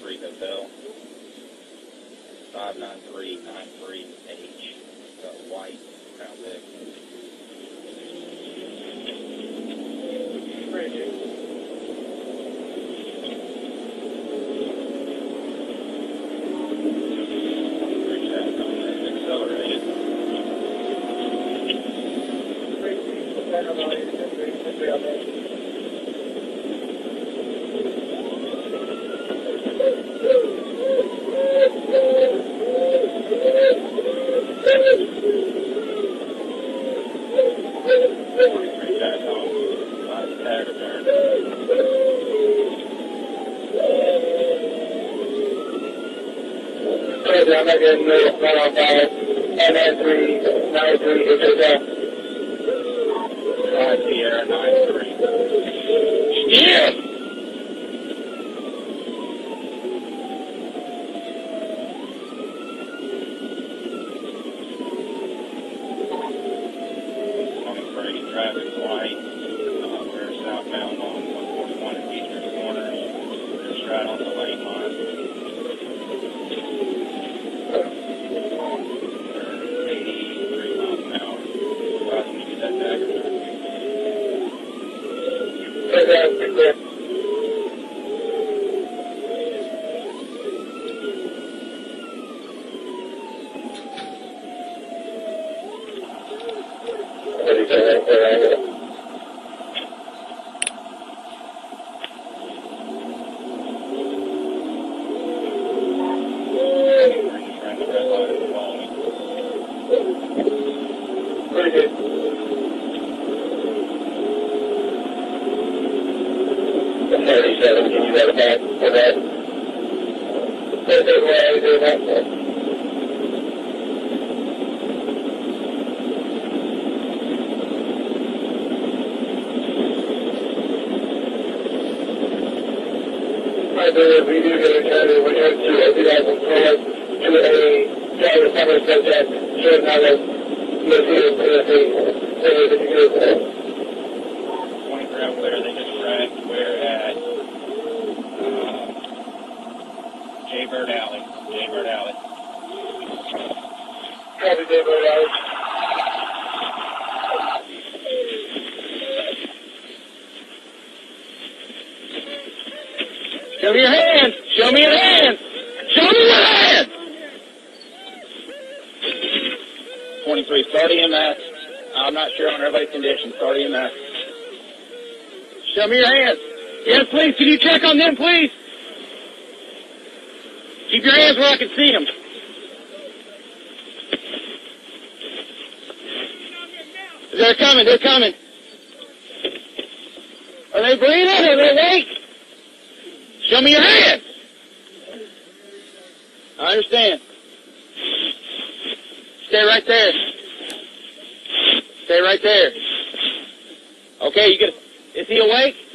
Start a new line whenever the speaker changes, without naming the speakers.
593 Hotel. 59393H. White, Crown Vic.
I'm not getting rid right on fire. N9393 Hotel.
Sierra 93.
Yeah!
Traffic light. We're southbound on 141 at Eastern Corners. Just right on the lane line. 83 miles an hour. Can you get that back or not?
Pretty good. Can you get it back for that? I believe we do get a charter when you're to a 2004 to a driver's number says that should not have located Tennessee.
23 out there, they just wrecked. We're at Jaybird Alley. Jaybird Alley.
Copy, Jaybird Alley. Show me your hands! Show me your hands! Show me your hands!
23, start EMS. I'm not sure on everybody's condition. Start EMS.
Show me your hands. Yes, please. Can you check on them, please? Keep your hands where I can see them. They're coming. They're coming. Are they breathing? Are they awake? Show me your hands. I understand. Stay right there. Stay right there. Okay, you get. Is he awake?